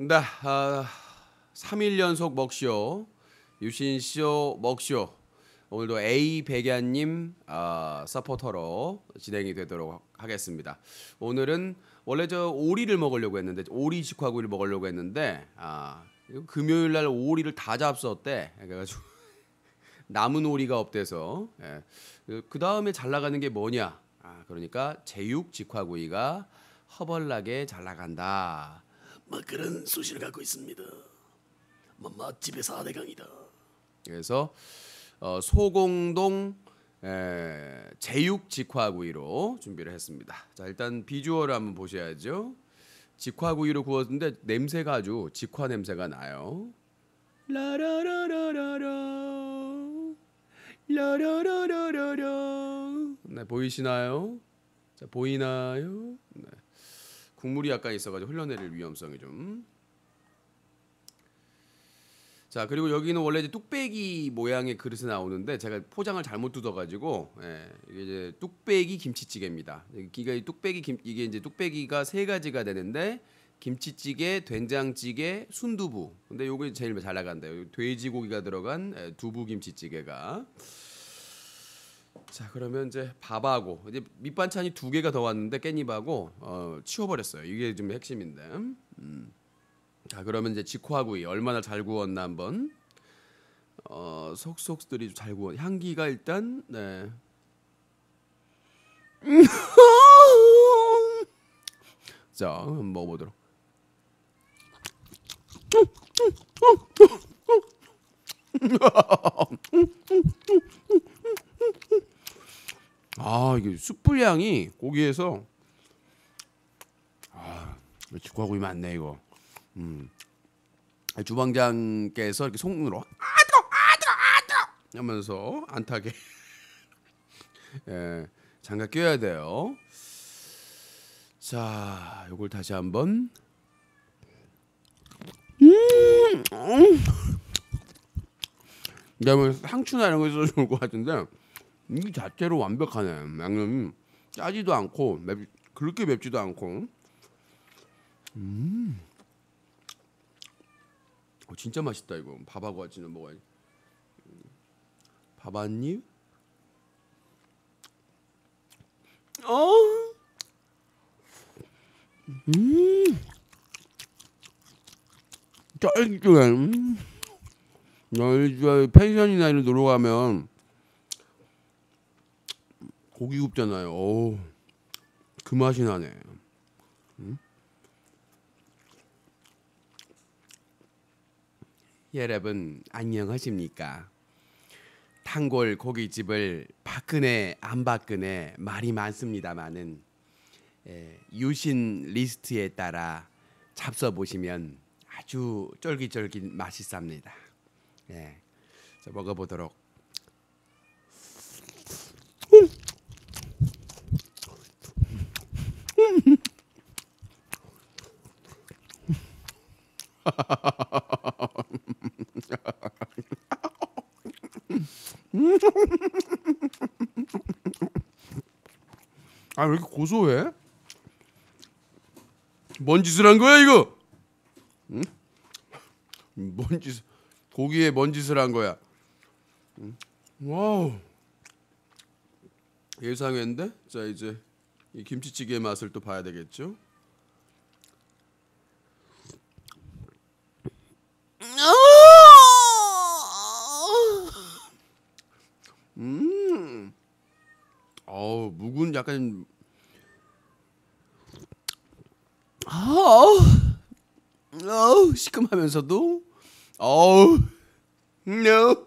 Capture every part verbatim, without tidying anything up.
네, 아, 삼 일 연속 먹쇼, 유신쇼 먹쇼. 오늘도 A 백야님 아, 서포터로 진행이 되도록 하겠습니다. 오늘은 원래 저 오리를 먹으려고 했는데 오리 직화구이를 먹으려고 했는데 아, 금요일 날 오리를 다 잡섰대. 그래가지고 남은 오리가 없대서 예. 그 다음에 잘 나가는 게 뭐냐? 아, 그러니까 제육 직화구이가 허벌나게 잘 나간다. 뭐 그런 소식을 갖고 있습니다. 뭐 맛집의 사대강이다. 그래서 어, 소공동 에, 제육 직화구이로 준비를 했습니다. 자, 일단 비주얼을 한번 보셔야죠. 직화구이로 구웠는데 냄새가 아주 직화 냄새가 나요. 라라라라라라 라라라라라라. 네, 보이시나요? 자, 보이나요? 네. 국물이 약간 있어가지고 흘러내릴 위험성이 좀. 자, 그리고 여기는 원래 이제 뚝배기 모양의 그릇이 나오는데 제가 포장을 잘못 뜯어가지고 예, 이게 이제 뚝배기 김치찌개입니다. 이게 뚝배기 김 이게 이제 뚝배기가 세 가지가 되는데 김치찌개, 된장찌개, 순두부. 근데 요게 제일 잘 나간대요. 돼지고기가 들어간 예, 두부 김치찌개가. 자, 그러면 이제 밥하고 이제 밑반찬이 두 개가 더 왔는데 깻잎하고 어, 치워버렸어요. 이게 좀 핵심인데. 음. 자, 그러면 이제 직화구이 얼마나 잘 구웠나 한번 어, 속속들이 잘 구워. 향기가 일단 네. 자, 한번 먹어보도록. 아, 이게 숯불 향이 고기에서 아, 직화구이 맞네 이거. 음. 주방장께서 이렇게 손으로 아 뜨거 아 뜨거 아 뜨거 하면서 안 타게 예, 장갑 껴야 돼요. 자, 요걸 다시 한번. 음, 그다음에 상추나 이런 거 있어도 좋을 것 같은데 이 자체로 완벽하네. 양념이 짜지도 않고 맵, 그렇게 맵지도 않고. 음. 어, 진짜 맛있다 이거. 밥하고 같이는 먹어야지. 밥 한 입. 어. 음. 쫄깃해. 음. 여기 저 펜션이나 이런 놀러 가면 고기 굽잖아요. 오, 그 맛이 나네. 음? 여러분 안녕하십니까? 탄골 고깃집을 박근혜 안 박근혜 말이 많습니다만은 예, 유신 리스트에 따라 잡숴 보시면 아주 쫄깃쫄깃 맛있습니다. 예, 자, 먹어보도록. 아, 왜 이렇게 고소해? 뭔 짓을 한 거야 이거? 응? 뭔 짓? 고기에 뭔 짓을 한 거야? 응? 와우, 예상했는데. 자, 이제 이 김치찌개의 맛을 또 봐야 되겠죠? 음, 어우, 묵은 약간 어우, 어우, 시큼하면서도 어우, no,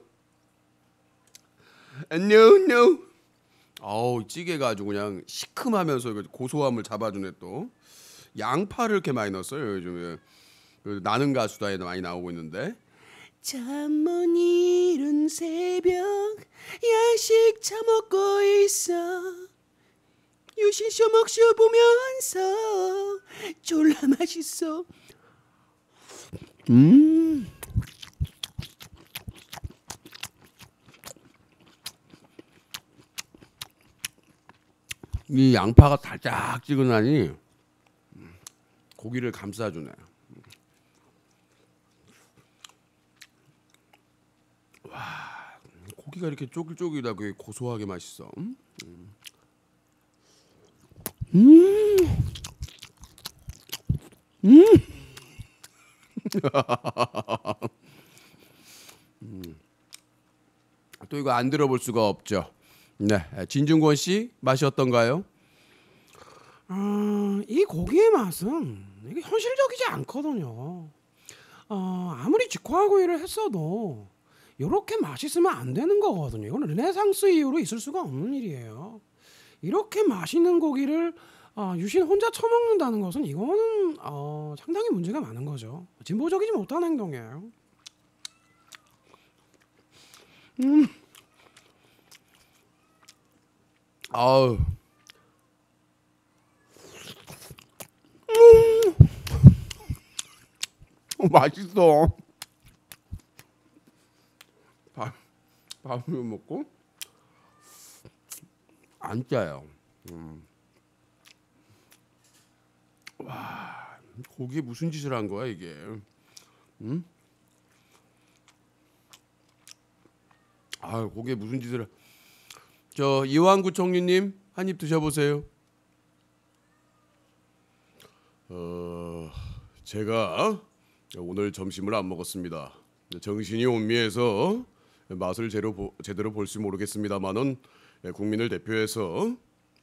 no, no. 어우, 찌개가 아주 그냥 시큼하면서 고소함을 잡아주네 또. 양파를 이렇게 많이 넣었어요 요즘에. 나는 가수다에 많이 나오고 있는데. 잠 못 이룬 새벽 야식 처먹고 있어. 유신쇼 먹쇼 보면서 졸라 맛있어. 음. 이 양파가 달짝지근하니 고기를 감싸주네. 고기가 이렇게 쫄깃쫄깃하고 고소하게 맛있어. 음. 음. 음. 음. 또 이거 안 들어볼 수가 없죠. 네, 진중권 씨 맛이 어떤가요? 아, 이 고기의 맛은 이게 현실적이지 않거든요. 어, 아무리 직화구이를 했어도 이렇게 맛있으면 안 되는 거거든요. 이거는 르네상스 이후로 있을 수가 없는 일이에요. 이렇게 맛있는 고기를 어, 유신 혼자 처먹는다는 것은 이거는 어, 상당히 문제가 많은 거죠. 진보적이지 못한 행동이에요. 음. 아우. 음. 어, 맛있어. 밥 밥을 먹고 안 짜요. 음. 와, 고기에 무슨 짓을 한 거야 이게? 음? 아, 고기에 무슨 짓을? 하- 저 이왕구청리님 한 입 드셔보세요. 어, 제가 오늘 점심을 안 먹었습니다. 정신이 혼미해서 맛을 제대로, 보, 제대로 볼지 모르겠습니다만은 국민을 대표해서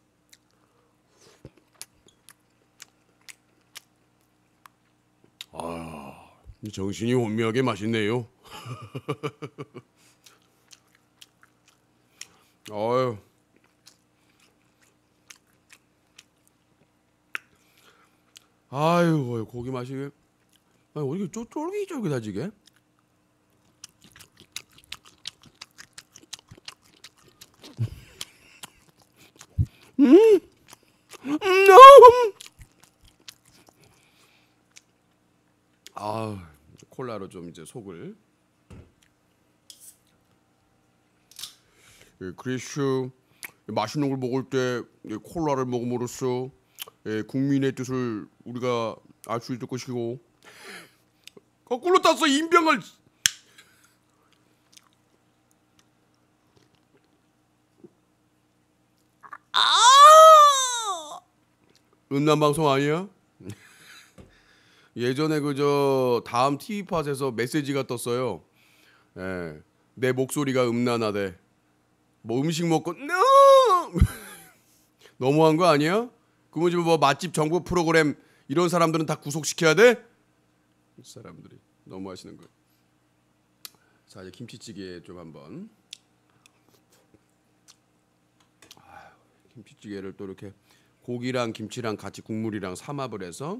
아, 정신이 혼미하게 맛있네요. 아유. 아유, 고기 맛이 아니, 어떻게 쫄- 쫄깃쫄깃하지 이게? 음, 음, 아, 콜라로 좀 이제 속을. 예, 그래서 맛있는 걸 먹을 때 예, 콜라를 먹음으로써 예, 국민의 뜻을 우리가 알 수 있을 것이고 거꾸로 땄어 인병을. 음란 방송 아니야? 예전에 그저 다음 티비팟에서 메시지가 떴어요. 예, 내 목소리가 음란하대. 뭐 음식 먹고 no! 너무한 거 아니야? 그뭐 지금 뭐 맛집 정보 프로그램 이런 사람들은 다 구속시켜야 돼? 이 사람들이 너무 하시는 거예요. 자, 이제 김치찌개 좀 한번. 아유, 김치찌개를 또 이렇게 고기랑 김치랑 같이 국물이랑 삼합을 해서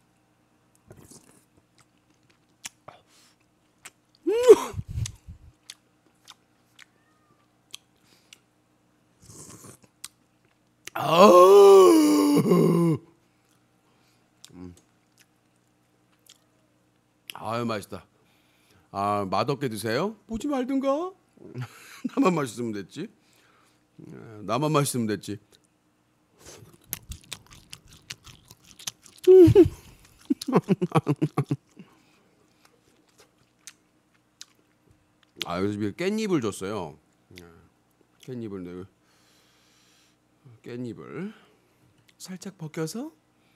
아우, 음. 아유 맛있다. 아, 맛없게 드세요? 보지 말든가. 나만 맛있으면 됐지. 예, 나만 맛있으면 됐지. 아, 그래서 깻잎을 줬어요. 예, 깻잎을 내 깻잎을 살짝 벗겨서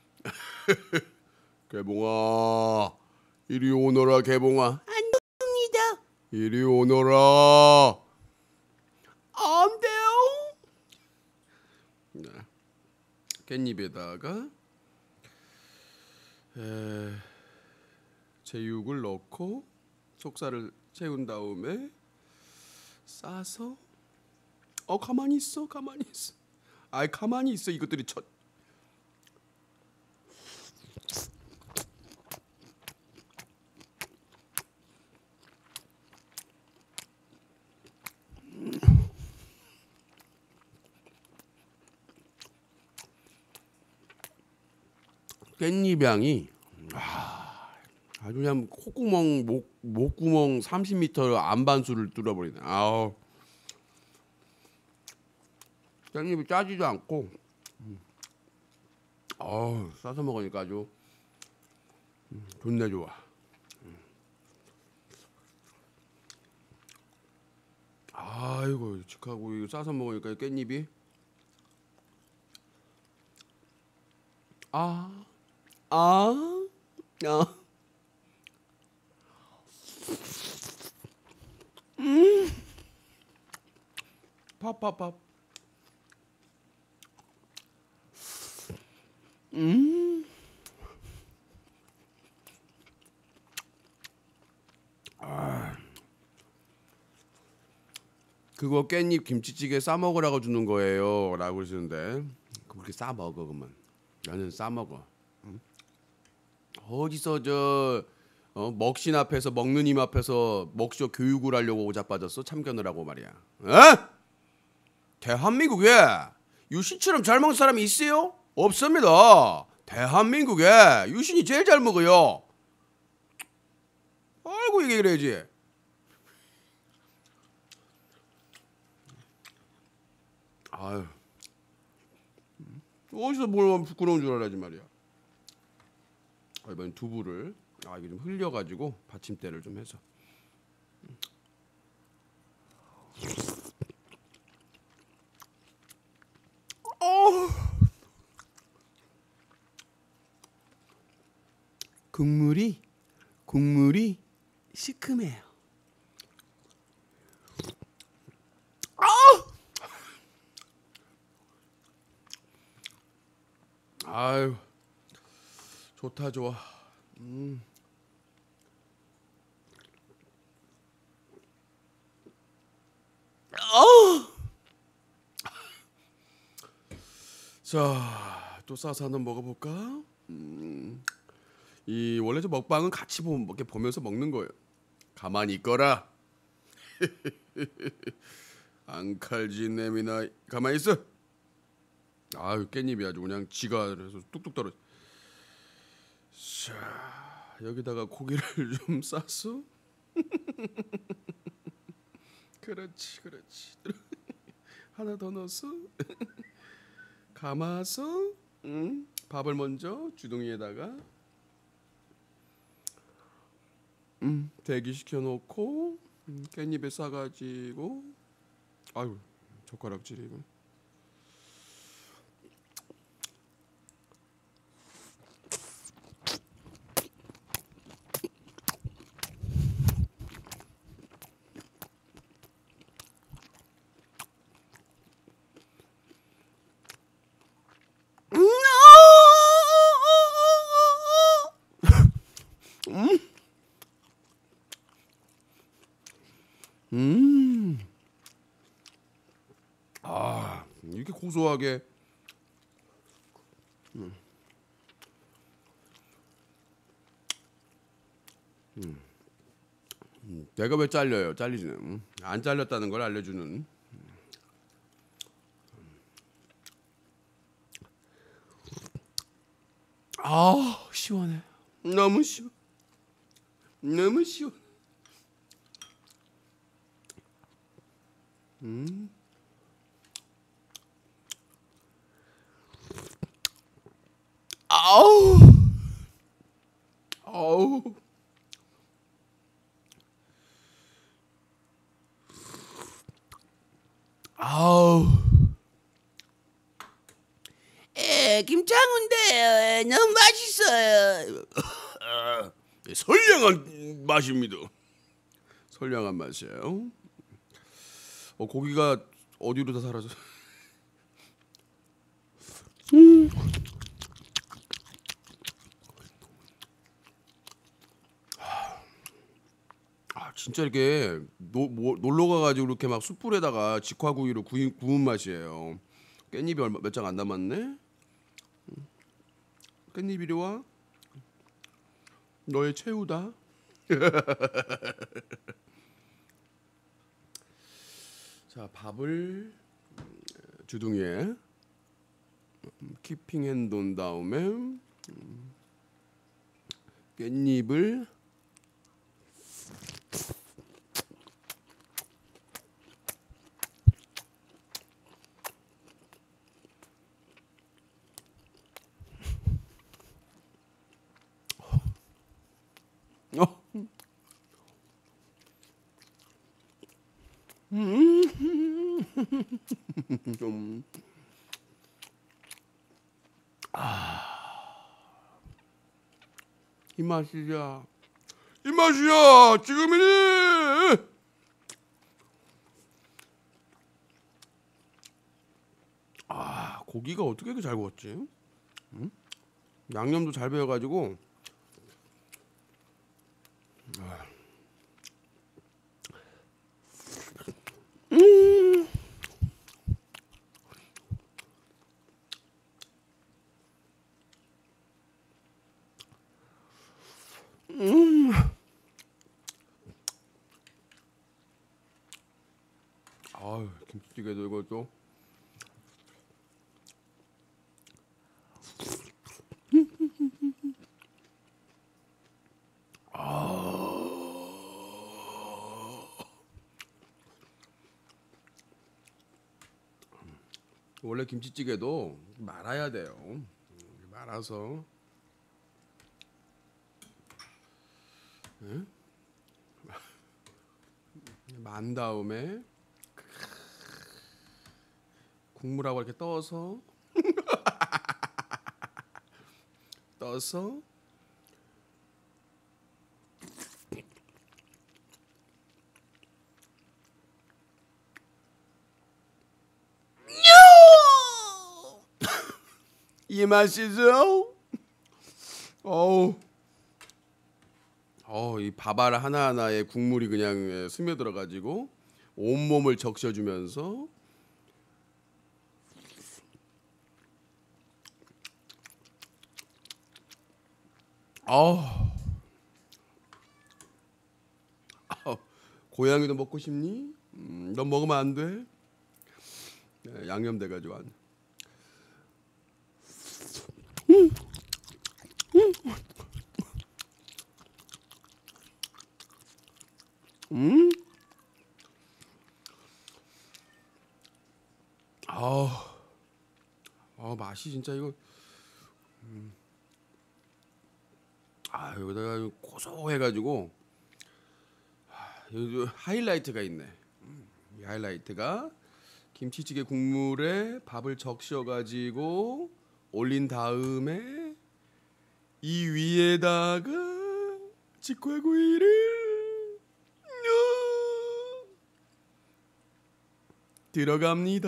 개봉아 이리 오너라 개봉아 안녕입니다. 이리 오너라. 안 돼요. 네. 깻잎에다가 에, 제육을 넣고 속살을 채운 다음에 싸서 어 가만히 있어 가만히 있어 아이 가만히 있어 이것들이 첫 깻잎 향이 아, 아주 그냥 콧구멍 목 목구멍 삼십 미터 안반수를 뚫어버리네. 아우 깻잎이 짜지도 않고 어 싸서 먹으니까 아주 음, 좋네 좋아. 아 아이고 직하고 이거 싸서 먹으니까 깻잎이 아, 아, 아, 음, 팝팝팝, 음, 아, 그거 깻잎 김치찌개 싸 먹으라고 주는 거예요라고 그러시는데 그렇게 싸 먹어 그러면 나는 싸 먹어. 어디서 저 어, 먹신 앞에서 먹는 님 앞에서 먹쇼 교육을 하려고 오자빠졌어 참견을 하고 말이야. 에? 대한민국에 유신처럼 잘 먹는 사람이 있어요? 없습니다. 대한민국에 유신이 제일 잘 먹어요. 아이고 얘기를 해야지. 아유 어디서 뭘 부끄러운 줄 알아야지 말이야. 아, 이번 두부를 아 이게 좀 흘려가지고 받침대를 좀 해서. 어. 국물이 국물이 시큼해요. 아유 좋다 좋아. 음. 자, 또 싸서 한번 먹어볼까? 음. 이 원래 저 먹방은 같이 보, 이렇게 보면서 먹는 거예요. 가만히 있거라. 앙칼진 내미나 가만히 있어. 아유 깻잎이 아주 그냥 지가 그래서 뚝뚝 떨어져. 자 여기다가 고기를 좀 싸서. 그렇지 그렇지. 하나 더 넣어서 감아서 음, 밥을 먼저 주둥이에다가 음, 대기시켜 놓고 음, 깻잎에 싸가지고 아유 젓가락질이 이거. 음, 아 이렇게 고소하게. 음. 음. 음. 내가 왜 잘려요? 잘리지는 음. 안 잘렸다는 걸 알려주는. 아 시원해. 너무 시원. 너무 시원. 음. 아우. 아우. 아우. 에 김창훈데 너무 맛있어요. 아, 선량한 맛입니다. 선량한 맛이에요. 어 고기가 어디로 다 사라져? 음. 아 진짜 이렇게 노, 뭐, 놀러 가가지고 이렇게 막 숯불에다가 직화구이로 구이, 구운 맛이에요. 깻잎이 얼마 몇 장 안 남았네. 깻잎 이리 와. 너의 최후다. 자 밥을 주둥이에 키핑 핸돈 다음에 깻잎을 어 좀 이 맛이야. 이 맛이야. 지금이니. 아, 고기가 어떻게 이렇게 잘 구웠지? 응? 양념도 잘 배워가지고. 아. 음. 음. 아유, 김치찌개도 이것도. 원래 김치찌개도 말아야 돼요. 말아서 응? 만 다음에 국물하고 이렇게 떠서 떠서 이 맛이죠? 어우, 어, 이 밥알 하나하나에 국물이 그냥 예, 스며들어가지고 온몸을 적셔주면서 아우, 아우, 고양이도 먹고 싶니? 음, 넌 먹으면 안 돼. 예, 양념 돼가지고 안. 음, 아우, 아 맛이 진짜 이거. 음. 아 여기다가 고소해가지고 아, 여기 하이라이트가 있네. 음, 이 하이라이트가 김치찌개 국물에 밥을 적셔가지고 올린 다음에 이 위에다가 직화구이를 뇨! 들어갑니다.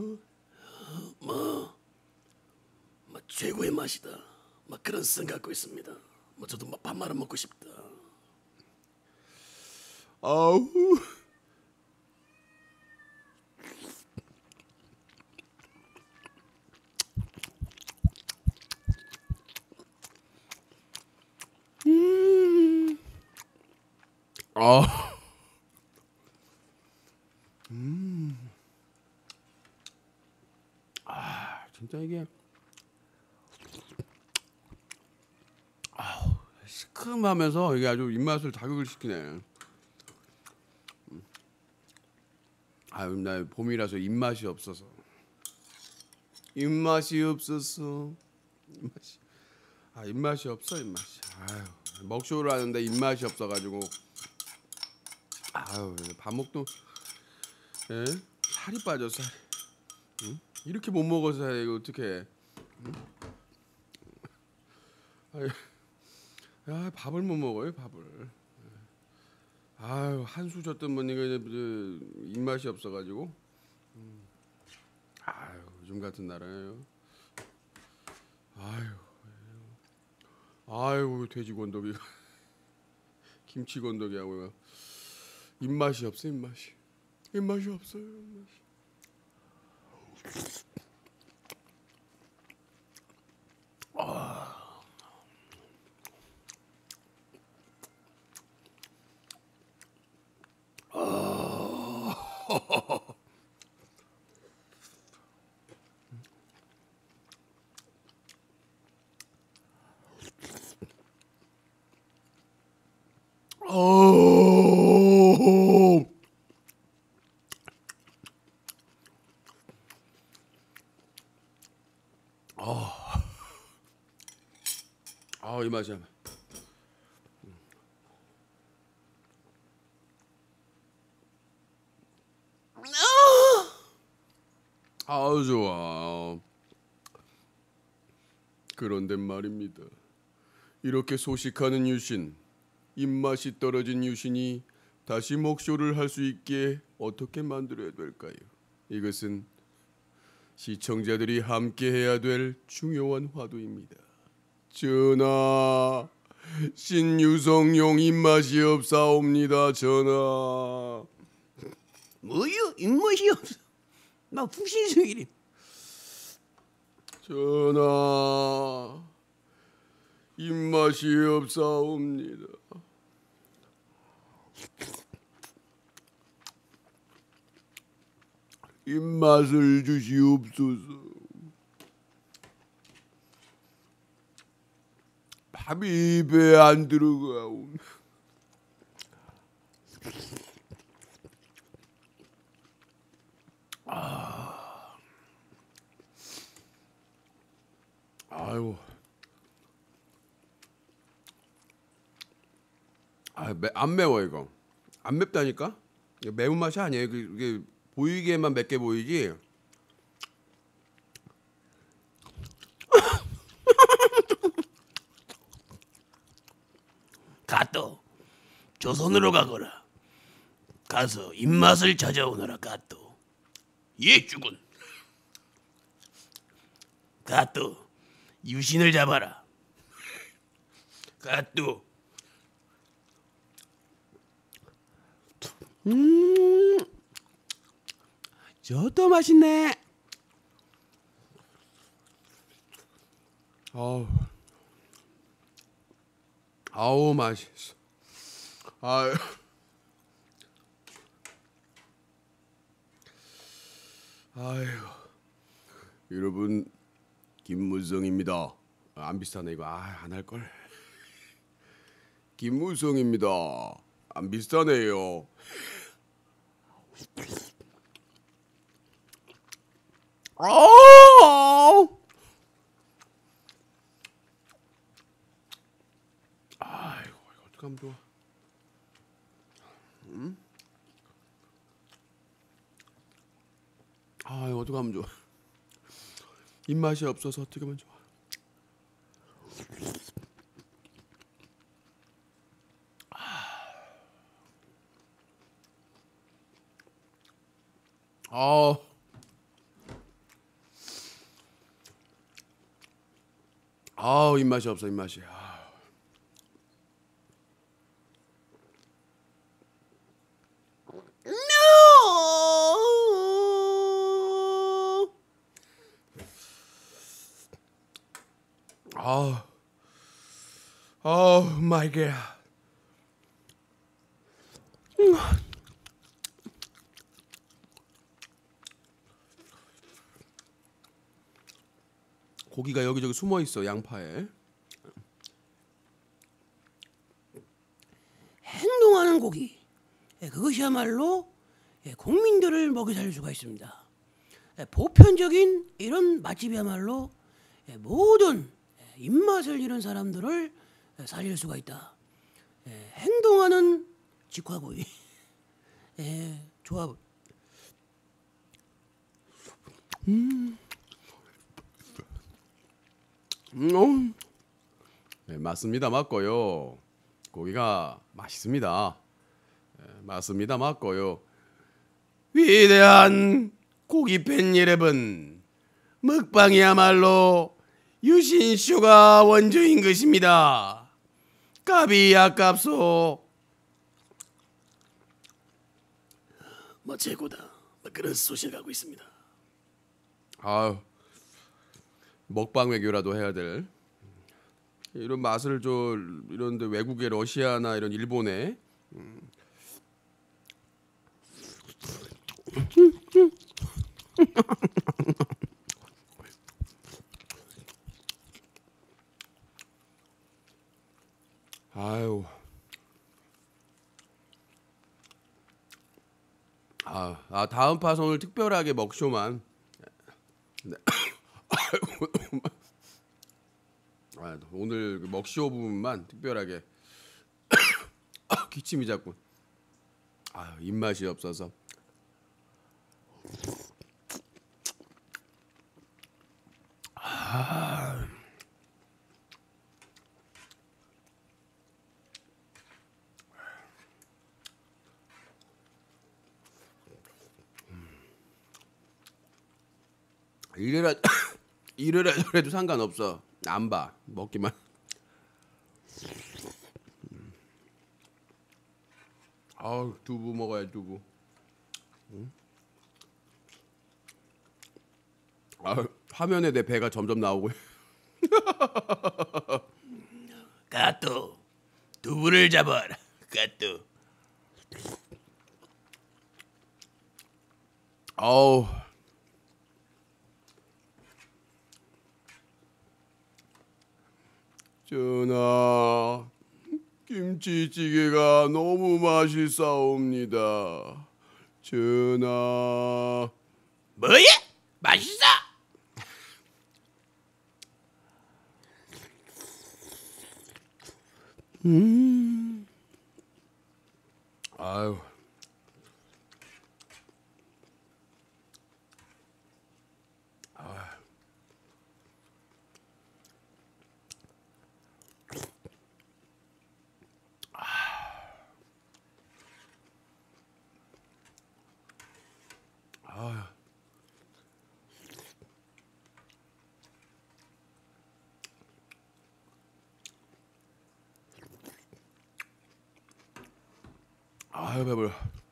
뭐, 뭐 최고의 맛이다. 막 그런 생각 갖고 있습니다. 뭐 저도 뭐 밥 말아 먹고 싶다. 아우. 음. 아. 음. 아, 진짜 이게 아우, 시큼하면서 이게 아주 입맛을 자극을 시키네. 아, 나 봄이라서 입맛이 없어서. 입맛이 없었어. 입맛이. 아, 입맛이 없어, 입맛이. 아유, 먹쇼를 하는데 입맛이 없어가지고. 아유, 밥 먹도 예? 살이 빠져 살. 응? 이렇게 못 먹어서 이거 어떻게? 응? 아유, 야, 밥을 못 먹어요, 밥을. 아유, 한수 줬던 분이 그 입맛이 없어가지고. 음. 아유, 요즘 같은 날에요. 아유, 아유, 돼지 건더기, 김치 건더기하고 입맛이 없어, 입맛이. 입맛이 없어요, 입맛이. 어. 아, 이 맛이야. 아우 좋아. 그런데 말입니다. 이렇게 소식하는 유신, 입맛이 떨어진 유신이 다시 먹쇼를 할 수 있게 어떻게 만들어야 될까요? 이것은 시청자들이 함께 해야 될 중요한 화두입니다. 전하, 신유성용 입맛이 없사옵니다. 전하. 뭐요? 입맛이 없어. 나 푹신승이리. 전하, 입맛이 없사옵니다. 입맛을 주시옵소서. 밥이 입에 안 들어가오. 아유, 아, 매, 안 매워 이거. 안 맵다니까? 이거 매운 맛이 아니에요. 이게, 이게 보이게만 맵게 보이지. 가또 조선으로 가거라. 가서 입맛을 찾아오너라. 가또. 예 주군. 가또 유신을 잡아라. 가또. 음, 저또 맛있네. 아우, 아우 맛있어. 아유, 아유, 여러분 김무성입니다. 아, 안 비슷하네 이거. 아, 안 할 걸. 김무성입니다. 안 비슷하네요. 아, 아이고, 이거 어떡하면 좋아. 음? 아, 이거 어떡하면 좋아. 입맛이 없어서 어떻게 하면 좋아. 아, 아, 입맛이 없어 입맛이. 아. 아, 아, 마이 갓. 고기가 여기저기 숨어 있어 양파에. 행동하는 고기. 예, 그것이야말로 예, 국민들을 먹여 살릴 수가 있습니다. 예, 보편적인 이런 맛집이야말로 예, 모든 예, 입맛을 잃은 사람들을 예, 살릴 수가 있다. 예, 행동하는 직화구이. 예, 조합. 음, 네, 맞습니다 맞고요. 고기가 맛있습니다. 네, 맞습니다 맞고요. 위대한 고기 팬 여러분, 먹방이야말로 유신쇼가 원조인 것입니다. 값이 아깝소. 뭐 최고다. 뭐 그런 소식을 하고 있습니다. 아유, 먹방 외교라도 해야 될 이런 맛을 저 이런데 외국의 러시아나 이런 일본에 음. 아유, 아, 아 다음 파송을 특별하게 먹쇼만. 네. 아, 오늘 그 먹쇼 부분만 특별하게. 아, 기침이 자꾸. 아, 입맛이 없어서. 이래라 이래라 저래도 상관없어. 안 봐. 먹기만. 아우 두부 먹어야 두부. 응? 아 화면에 내 배가 점점 나오고. 가또 두부를 잡아라. 가또. 아우. 전하, 김치찌개가 너무 맛있사옵니다. 전하. 뭐야? 맛있어? 음. 아유. 아유 배불러.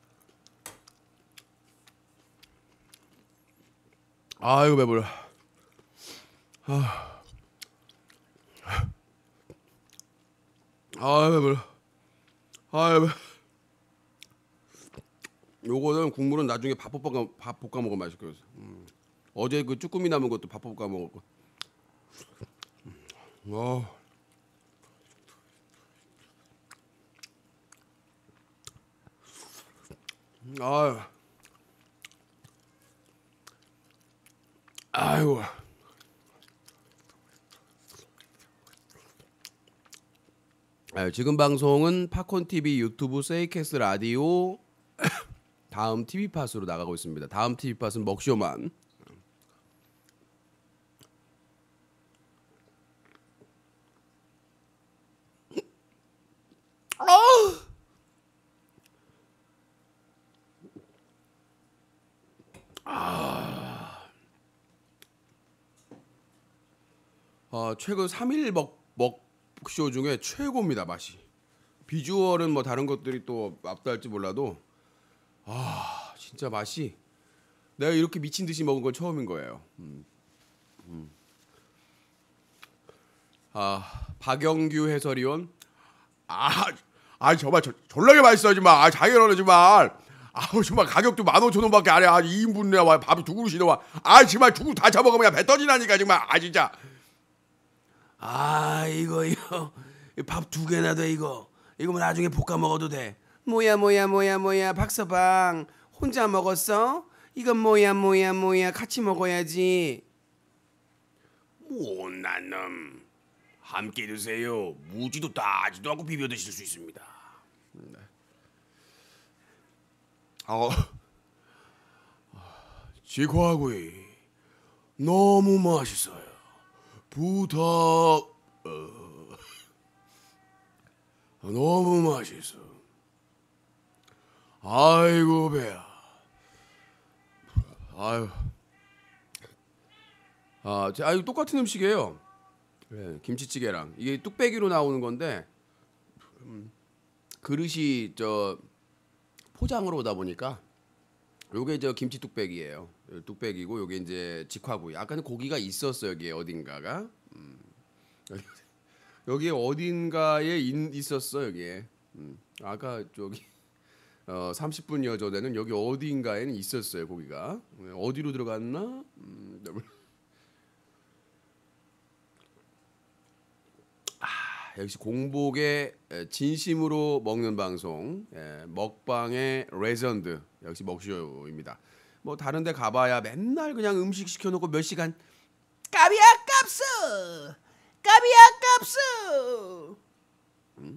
아유 배불러. 아. 아유 배불러. 아유 배. 요거는 국물은 나중에 밥 볶아 밥 볶아 먹으면 맛있겠어. 음. 어제 그 쭈꾸미 남은 것도 밥 볶아 먹었고. 어. 아유. 아이고. 아, 지금 방송은 팝콘 티비, 유튜브, 세이캐스 라디오 다음 티비 팟으로 나가고 있습니다. 다음 티비 팟은 먹쇼만. 아, 최근 삼 일 먹 먹쇼 중에 최고입니다. 맛이. 비주얼은 뭐 다른 것들이 또 앞달지 몰라도 아 진짜 맛이 내가 이렇게 미친 듯이 먹은 건 처음인 거예요. 음. 음. 아 박영규 해설위원 아, 아 정말 저, 졸라게 맛있어 정말. 아 자기는 정말 아우 정말 가격도 만 오천 원밖에 안 해. 아 이 인분에 와 밥이 두 그릇이 나와. 아 정말 두 그릇 다 잡아먹으면 배 터지나니까 정말. 아 진짜. 아 이거 이거 밥 두 개나 돼 이거. 이거 뭐 나중에 볶아 먹어도 돼. 뭐야 뭐야 뭐야 뭐야 박서방 혼자 먹었어? 이건 뭐야 뭐야 뭐야 같이 먹어야지. 못난 놈. 함께 드세요. 무지도 따지도 않고 비벼 드실 수 있습니다. 어, 지코하구이 너무 맛있어요. 부탁. 어, 너무 맛있어. 아이고 배야. 아유. 아, 제- 아 이거 똑같은 음식이에요. 네, 김치찌개랑 이게 뚝배기로 나오는 건데 음, 그릇이 저 포장으로 오다 보니까 요게 저 김치 뚝배기예요. 뚝배기고 요게 이제 직화구이. 아까는 고기가 있었어요 여기에 어딘가가. 음. 여기, 여기에 어딘가에 있, 있었어 여기에. 음. 아까 저기 어, 삼십 분여 전에는 여기 어딘가에는 있었어요 고기가. 어디로 들어갔나? 음, 역시 공복에 진심으로 먹는 방송, 예, 먹방의 레전드 역시 먹쇼입니다. 뭐 다른데 가봐야 맨날 그냥 음식 시켜놓고 몇 시간 값이 아깝소. 값이 아깝소. 음?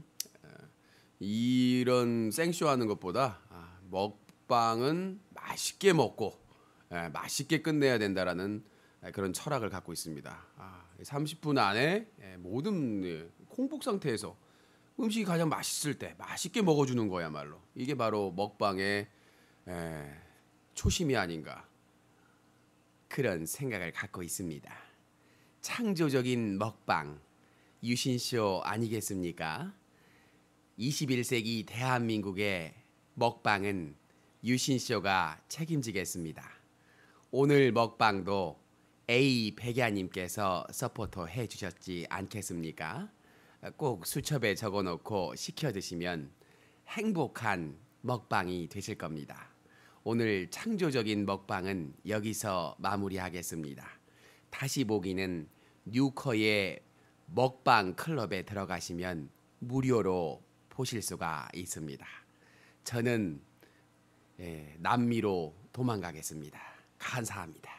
이런 생쇼하는 것보다 아, 먹방은 맛있게 먹고 예, 맛있게 끝내야 된다라는 그런 철학을 갖고 있습니다. 아, 삼십 분 안에 모든 예, 공복 상태에서 음식이 가장 맛있을 때 맛있게 먹어주는 거야말로 이게 바로 먹방의 에, 초심이 아닌가 그런 생각을 갖고 있습니다. 창조적인 먹방 유신쇼 아니겠습니까? 이십일 세기 대한민국의 먹방은 유신쇼가 책임지겠습니다. 오늘 먹방도 A 백야님께서 서포터 해주셨지 않겠습니까? 꼭 수첩에 적어놓고 시켜 드시면 행복한 먹방이 되실 겁니다. 오늘 창조적인 먹방은 여기서 마무리하겠습니다. 다시 보기는 뉴커의 먹방 클럽에 들어가시면 무료로 보실 수가 있습니다. 저는 예, 남미로 도망가겠습니다. 감사합니다.